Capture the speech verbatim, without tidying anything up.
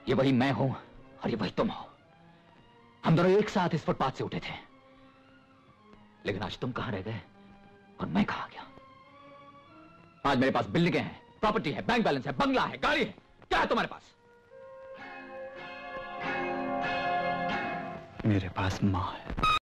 ये वही मैं हूं और ये वही तुम हो। हम दोनों एक साथ इस फुटपाथ से उठे थे, लेकिन आज तुम कहां रह गए और मैं कहां गया? आज मेरे पास बिल्डिंगें हैं, प्रॉपर्टी है, बैंक बैलेंस है, बंगला है, गाड़ी है। क्या है तुम्हारे पास? मेरे पास मां है।